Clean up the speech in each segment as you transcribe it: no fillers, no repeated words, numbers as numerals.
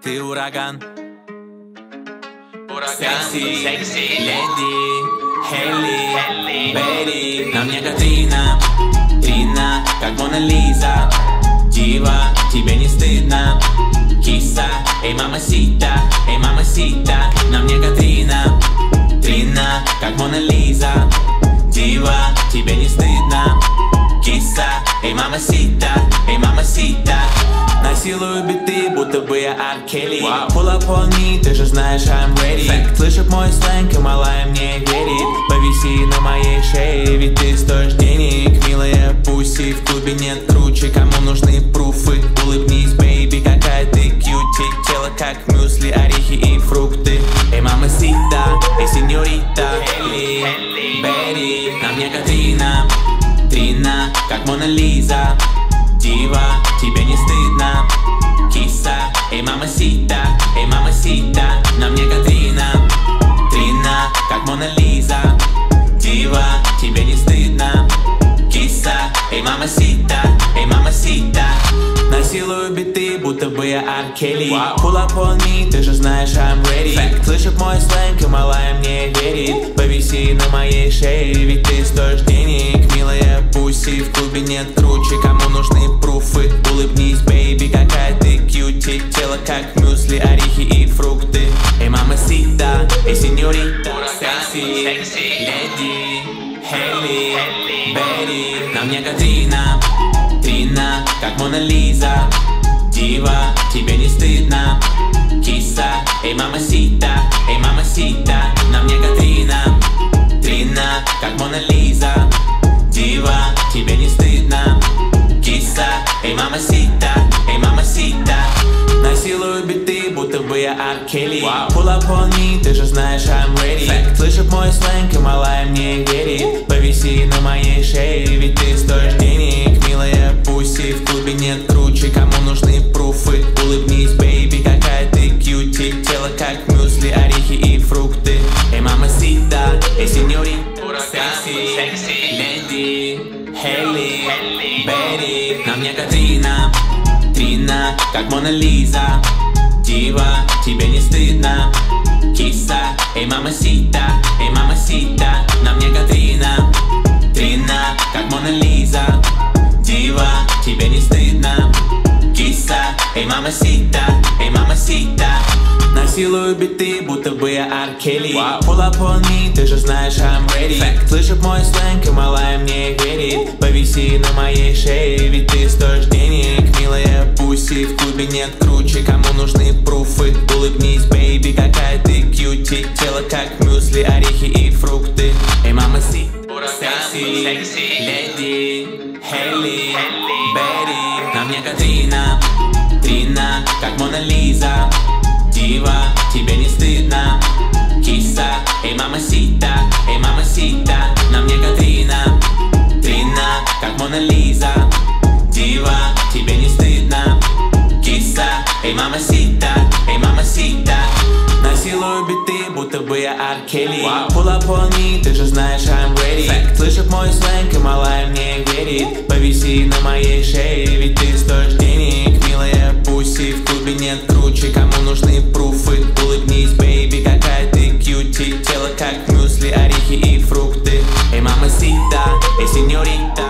Ты ураган, секси, леди, Хелли, Берри. На мне Катрина, Трина, как Мона Лиза. Дива, тебе не стыдно, киса, эй мамасита, эй мамасита. На мне Катрина, Трина, как Мона Лиза. Дива, тебе не стыдно, киса, эй мамасита, эй мамасита. Насилую биты, будто бы я Ар Келли. Pull up on me, ты же знаешь, I'm ready. Слышит мой сленг, и малая мне верит. Повиси на моей шее, ведь ты стоишь денег. Милая пуси, в клубе нет круче. Кому нужны пруфы? Улыбнись, бейби, какая ты кьюти. Тело как мюсли, орехи и фрукты. Эй, мамасита, эй, сеньорита, Хелли, Берри. На мне Катрина, Трина, как Мона Лиза. Дива, тебе не стыдно, киса, эй мамасита, эй мамасита. На мне Катрина, Трина, как Мона Лиза. Дива, тебе не стыдно, киса, эй мамасита, эй мамасита. Насилую биты, будто бы я Ар Келли. Pull up on me, ты же знаешь, I'm ready. Слышит мой сленг, и малая мне верит. Повиси на моей шее, ведь ты стоишь денег. Милая пуси, в клубе нет круче. Кому нужны пруфы? Улыбнись, бейби, какая ты кьюти. Тело как мюсли, орехи и фрукты. Эй, мамасита, эй, сеньорита, секси, леди, Хелли, Берри. На мне Катрина, Трина, как Мона Лиза. Дива, тебе не стыдно, киса, эй мамасита, эй мамасита. На мне Катрина, Трина, как Мона Лиза. Дива, тебе не стыдно, киса, эй мамасита, эй мамасита. Насилую биты, будто бы я Ар Келли. Pull up on me, ты же знаешь, I'm ready. Слышит мой сленг, и малая мне верит. Повиси на моей шее, ведь ты стоишь денег. Милая пуси, в клубе нет круче. Кому нужны пруфы? Улыбнись, бейби, какая ты кьюти. Тело как мюсли, орехи и фрукты. Эй, мамасита, эй, сеньорита, секси, леди, Хелли, Берри. На мне Катрина, Трина, как Мона Лиза. Дива, тебе не стыдно, киса, эй мамасита, эй мамасита. На мне Катрина, Трина, как Мона Лиза. Дива, тебе не стыдно, киса, эй мамасита, эй мамасита. Насилую биты, будто бы я Ар Келли. Pull up on me, ты же знаешь, I'm ready. Слышит мой сленг, и малая мне верит. Повиси на моей шее, ведь ты стоишь денег. Милая пуси, в клубе нет круче. Кому нужны пруфы? Улыбнись, бейби, какая ты кьюти. Тело как мюсли, орехи и фрукты. Эй, мамасита, секси, леди, Хелли, Берри. На мне Катрина, Трина, как Мона Лиза. Дива, тебе не стыдно, киса, эй мамасита, эй мамасита. На мне Катрина, Трина, как Мона Лиза. Дива, тебе не стыдно, киса, эй мамасита, эй мамасита. Насилую биты, будто бы я Ар Келли. Pull up on me, ты же знаешь, I'm ready. Слышит мой сленг, и малая мне верит. Повиси на моей шее, ведь ты стоишь денег. Милая пуси, в клубе нет круче. Кому нужны пруфы? Улыбнись, бейби, какая ты кьюти. Тело как мюсли, орехи и фрукты. Эй, мамасита, эй, сеньорита,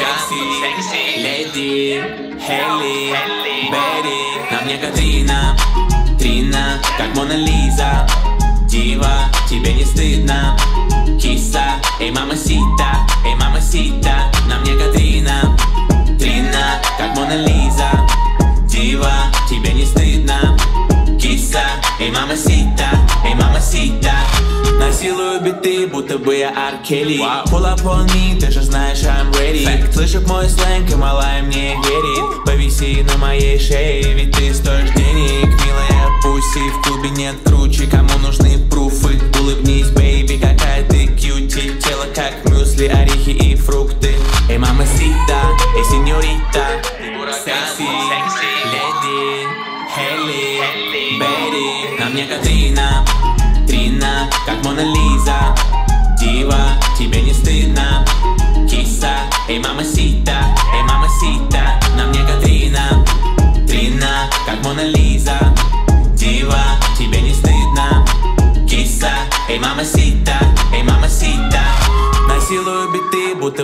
секси, леди, Хелли, Берри. На мне Катрина, Трина, как Мона Лиза. Дива, тебе не стыдно, киса, эй мамасита, эй мамасита. На мне Катрина, Трина, как Мона Лиза. Дива, тебе не стыдно, киса, эй мамасита, эй мамасита. Насилую биты, будто бы я Ар Келли. Pull up on me, ты же знаешь, I'm ready. Слышит мой сленг, и малая мне верит. Повиси на моей шее, ведь ты стоишь денег. Милая пуси, в клубе нет круче. Кому нужны пруфы? Улыбнись, бейби, какая ты кьюти. Тело как мюсли, орехи и фрукты. Эй, мамасита, эй, сеньорита, секси, леди, Хелли, Берри. На мне Катрина, Трина, как Мона Лиза. Дива, тебе не стыдно, киса, эй мамасита, эй мамасита. На мне Катрина, Трина, как Мона Лиза.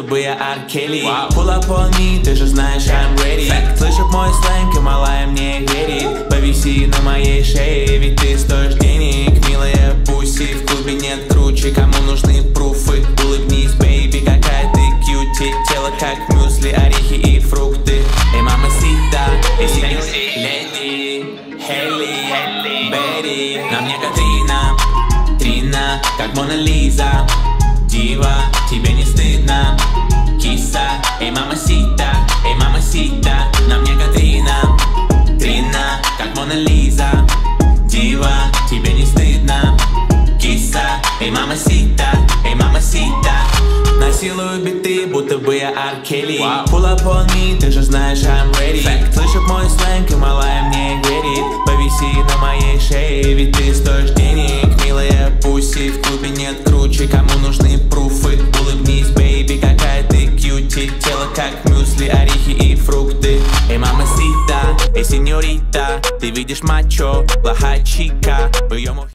будто бы я Ар Келли. Pull up on me, ты же знаешь, I'm ready. Слышит мой сленг, и малая мне верит. Повиси на моей шее, ведь ты стоишь денег. Милая пуси, в клубе нет круче. Кому нужны пруфы? Улыбнись, бейби, какая ты кьюти. Тело как мюсли, орехи и фрукты. Эй, мамасита, эй, сеньор, леди, Хелли, Берри. На мне Катрина, как Мона Лиза. Дива, тебе не стыдно, киса. Эй, мамасита, на мне Катрина, как Мона Лиза. Дива, тебе не стыдно, киса. Эй, мамасита. Насилую биты, будто бы я Ар Келли. Pull up on me, ты же знаешь, I'm ready. Слышит мой сленг, и малая мне верит. Повиси на моей шее, ведь ты стоишь денег. Милая пуси, в клубе нет круче. Кому нужны пруфы? Улыбнись, бейби, какая ты кьюти. Тело как мюсли, орехи и фрукты. Эй, мамасита, эй, сеньорита, ты видишь мачо, плохая чика.